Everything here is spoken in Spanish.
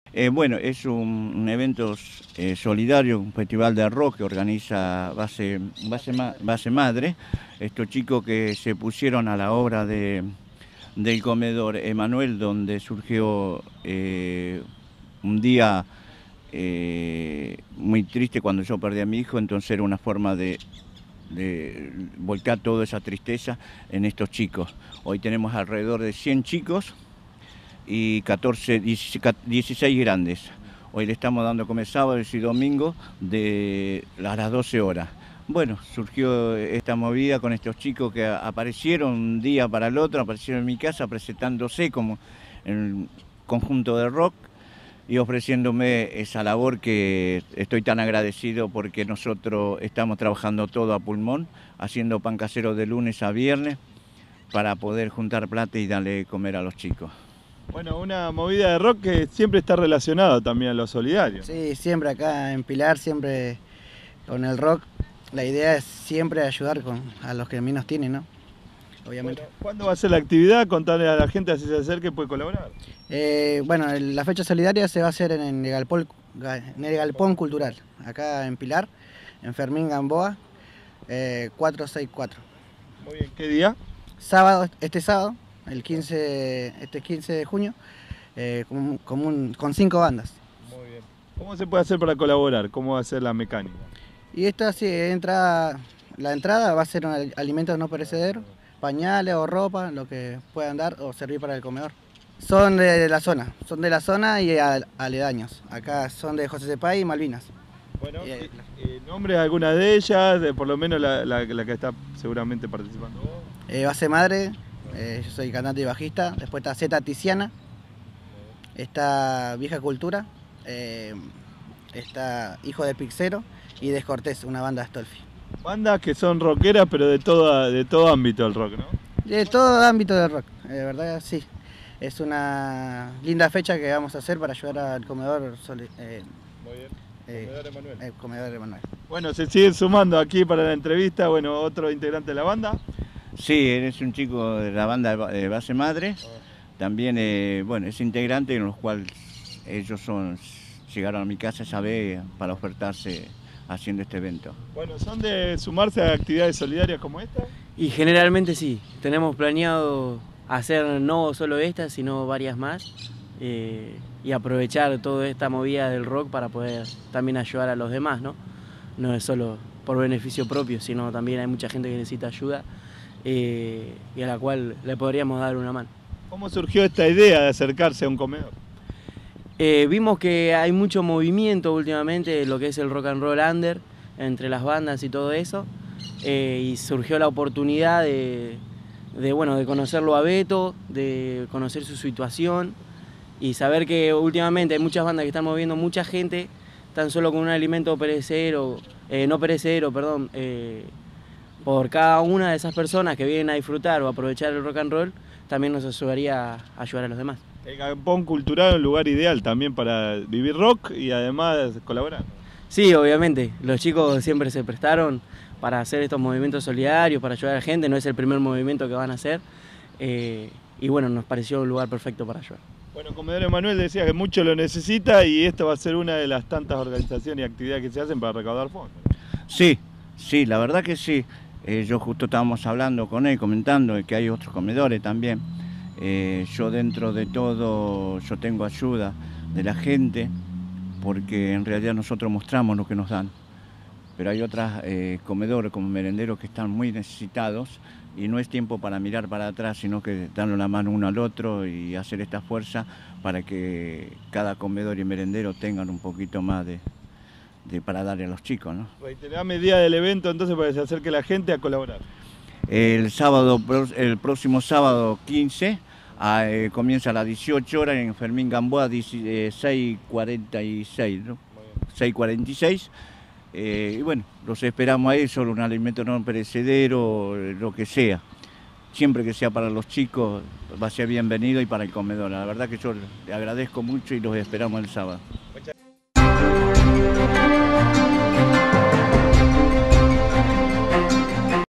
Bueno, es un evento solidario, un festival de rock que organiza Base Madre. Estos chicos que se pusieron a la obra del comedor Emanuel, donde surgió un día muy triste cuando yo perdí a mi hijo, entonces era una forma de volcar toda esa tristeza en estos chicos. Hoy tenemos alrededor de 100 chicos y 16 grandes. Hoy le estamos dando comer sábados y domingos a las 12 horas. Bueno, surgió esta movida con estos chicos que aparecieron un día para el otro, aparecieron en mi casa presentándose como en conjunto de rock y ofreciéndome esa labor que estoy tan agradecido porque nosotros estamos trabajando todo a pulmón, haciendo pan casero de lunes a viernes para poder juntar plata y darle comer a los chicos. Bueno, una movida de rock que siempre está relacionada también a lo solidario. Sí, siempre acá en Pilar, siempre con el rock, la idea es siempre ayudar a los que menos tienen, ¿no? Obviamente. Bueno, ¿cuándo va a ser la actividad? Contarle a la gente así se acerque y puede colaborar. Bueno, la fecha solidaria se va a hacer en el Galpón Cultural, acá en Pilar, en Fermín Gamboa, 464. Muy bien, ¿qué día? Este sábado, este 15 de junio, con 5 bandas. Muy bien. ¿Cómo se puede hacer para colaborar? ¿Cómo va a ser la mecánica? Y esta sí, la entrada va a ser alimentos no perecederos, pañales o ropa, lo que puedan dar o servir para el comedor. Son de la zona y aledaños. Acá son de José Cepay y Malvinas. Bueno, ¿nombres de alguna de ellas? Por lo menos la que está seguramente participando vos. Base Madre, yo soy cantante y bajista. Después está Zeta Tiziana, está Vieja Cultura, está Hijo de Pixero y Descortés, una banda de Astolfi. Bandas que son rockeras, pero de todo ámbito del rock, ¿no? De todo ámbito del rock, de verdad sí. Es una linda fecha que vamos a hacer para ayudar al comedor. Muy bien. Comedor Emanuel. El comedor Emanuel. Bueno, se siguen sumando aquí para la entrevista, bueno, otro integrante de la banda. Sí, eres un chico de la banda de Base Madre. También, bueno, es integrante en los cuales ellos llegaron a mi casa esa vez para ofertarse haciendo este evento. Bueno, ¿son de sumarse a actividades solidarias como esta? Y generalmente sí, tenemos planeado hacer no solo esta, sino varias más y aprovechar toda esta movida del rock para poder también ayudar a los demás, ¿no? No es solo por beneficio propio, sino también hay mucha gente que necesita ayuda y a la cual le podríamos dar una mano. ¿Cómo surgió esta idea de acercarse a un comedor? Vimos que hay mucho movimiento últimamente, lo que es el rock and roll under, entre las bandas y todo eso, y surgió la oportunidad de conocerlo a Beto, de conocer su situación y saber que últimamente hay muchas bandas que están moviendo mucha gente tan solo con un alimento no perecedero, por cada una de esas personas que vienen a disfrutar o aprovechar el rock and roll, también nos ayudaría a ayudar a los demás. El Galpón Cultural es un lugar ideal también para vivir rock y además colaborar. Sí, obviamente, los chicos siempre se prestaron para hacer estos movimientos solidarios, para ayudar a la gente, no es el primer movimiento que van a hacer y bueno, nos pareció un lugar perfecto para ayudar. Bueno, Comedor Emanuel decía que mucho lo necesita y esto va a ser una de las tantas organizaciones y actividades que se hacen para recaudar fondos. Sí, sí, la verdad que sí. Yo justo estábamos hablando con él, comentando que hay otros comedores también. Yo dentro de todo, yo tengo ayuda de la gente porque en realidad nosotros mostramos lo que nos dan. Pero hay otros comedores como merenderos que están muy necesitados y no es tiempo para mirar para atrás, sino que darle la mano uno al otro y hacer esta fuerza para que cada comedor y merendero tengan un poquito más para darle a los chicos, ¿no? Reiterame el día del evento entonces para que se acerque la gente a colaborar. El próximo sábado 15 comienza a las 18 horas en Fermín Gamboa 6:46, ¿no? 6:46. Y bueno, los esperamos ahí, solo un alimento no perecedero, lo que sea. Siempre que sea para los chicos va a ser bienvenido y para el comedor. La verdad que yo le agradezco mucho y los esperamos el sábado.